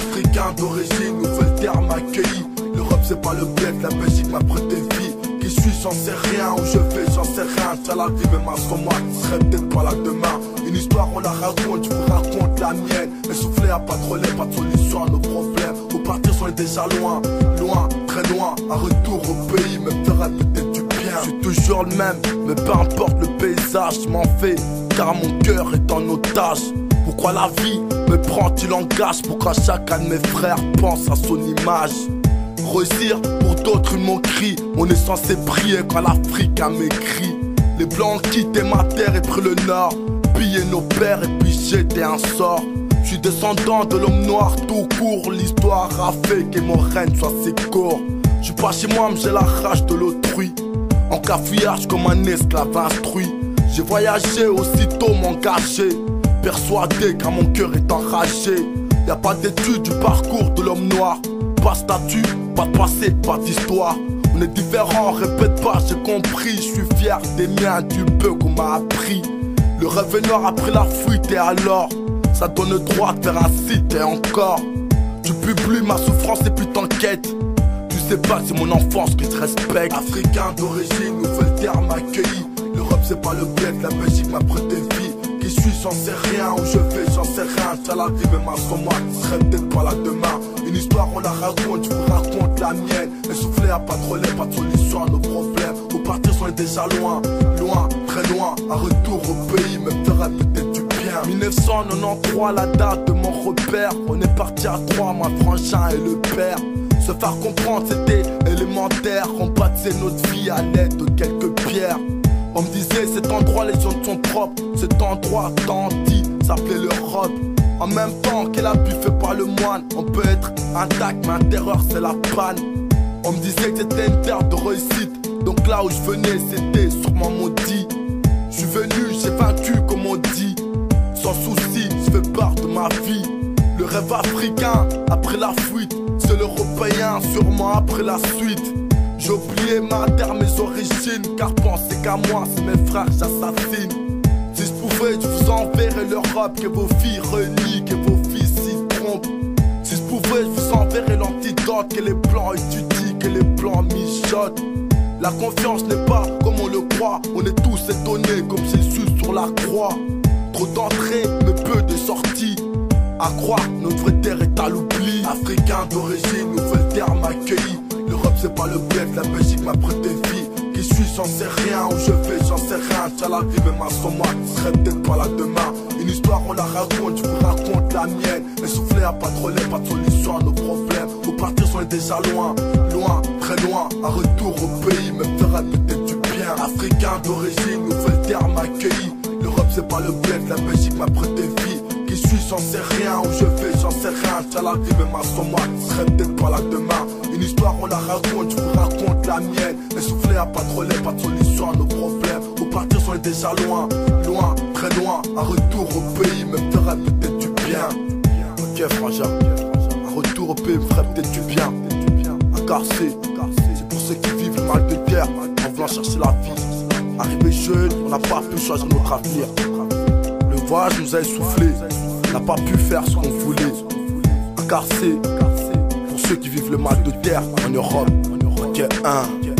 Africain d'origine, nouvelle terre m'accueillit. L'Europe c'est pas le bled, la Belgique m'a prêté vie. Qui suis, j'en sais rien, où je vais, j'en sais rien. Tiens la vie même à son moi, je serai peut-être pas là demain. Une histoire on la raconte, je vous raconte la mienne. Essoufflé à pas trop pas de solution à nos problèmes. Au partir on est déjà loin, loin, très loin. Un retour au pays me ferait peut-être du bien. Je suis toujours le même, mais peu importe le paysage, je m'en fais, car mon cœur est en otage. Pourquoi la vie me prend-il en gage? Pourquoi chacun de mes frères pense à son image? Réussir pour d'autres une moquerie. On est censé prier quand l'Afrique a maigri. Les blancs ont quitté ma terre et pris le nord, pillé nos pères et puis jeté un sort. Je suis descendant de l'homme noir tout court. L'histoire a fait que mon règne soit si court. Je suis pas chez moi mais j'ai la rage de l'autrui. En cafouillage comme un esclave instruit. J'ai voyagé aussitôt m'engager, persuadé car mon cœur est enragé. Y'a pas d'étude du parcours de l'homme noir. Pas statut, pas de passé, pas d'histoire. On est différents, répète pas, j'ai compris. Je suis fier des miens, du peu qu'on m'a appris. Le rêve noir a pris la fuite et alors ça donne le droit de faire un site et encore. Tu publies ma souffrance et puis t'enquêtes. Tu sais pas que c'est mon enfance que je respecte. Africain d'origine, nouvelle terre m'accueillit. L'Europe c'est pas le bled, la Belgique m'a prêté vie. Qui suis, j'en sais rien, où je vais, j'en sais rien. Tiens la vie même à son moi, je serai peut-être pas là demain. Une histoire on la raconte, je vous raconte la mienne. Essoufflé à pas trop pas de solution à nos problèmes. Au partir on est déjà loin, loin, très loin. Un retour au pays me ferait peut-être du bien. 1993 la date de mon repère. On est parti à 3, moi frangin et le père. Se faire comprendre c'était élémentaire. On bâtissait notre vie à l'aide de quelques pierres. On me disait cet endroit les gens sont propres. Cet endroit tant dit s'appelait l'Europe. En même temps qu'elle a pu fait par le moine. On peut être intact mais un terreur c'est la panne. On me disait que c'était une terre de réussite. Donc là où je venais c'était sûrement maudit. Je suis venu, j'ai vaincu comme on dit. Sans souci, je fais part de ma vie. Le rêve africain après la fuite. C'est l'européen sûrement après la suite. J'ai oublié ma terre, mes origines. Car pensez qu'à moi, c'est mes frères j'assassine. Si je pouvais, je vous enverrais l'Europe. Que vos filles renient, que vos filles s'y trompent. Si je pouvais, je vous enverrais l'antidote. Que les blancs étudient, que les blancs mijotent. La confiance n'est pas comme on le croit. On est tous étonnés comme Jésus sur la croix. Trop d'entrées, mais peu de sorties. À croire, notre vraie terre est à l'oubli. Africain d'origine, nouvelle terre m'accueillit. L'Europe c'est pas le bled, la Belgique m'a prêté vie. Qui suis, j'en sais rien, où je vais, j'en sais rien. Tiens la vie même à son moi, je serai peut-être pas là demain. Une histoire on la raconte, je vous raconte la mienne. Essoufflé à pas trop pas de solution à nos problèmes. Au partir on est déjà loin, loin, très loin. Un retour au pays me ferait peut-être du bien. Africain d'origine, nouvelle terre m'accueillit. L'Europe c'est pas le bled, la Belgique m'a prêté vie. Qui suis, j'en sais rien, où je vais, j'en sais rien. Tiens la vie même à son moi, je serai peut-être pas là demain. Une histoire on la raconte, je vous raconte la mienne. Essoufflé à pas trop pas de solution à nos problèmes. Au partir on est déjà loin, loin, très loin. Un retour au pays me ferait peut-être du bien. Ok frangin, un retour au pays me ferait peut-être du bien. Un quartier, c'est pour ceux qui vivent le mal de terre en voulant chercher la vie. Arrivé jeune, on n'a pas pu choisir notre avenir. Le voyage nous a essoufflé, on n'a pas pu faire ce qu'on voulait. Un quartier, pour ceux qui vivent le mal de terre en Europe. Ok,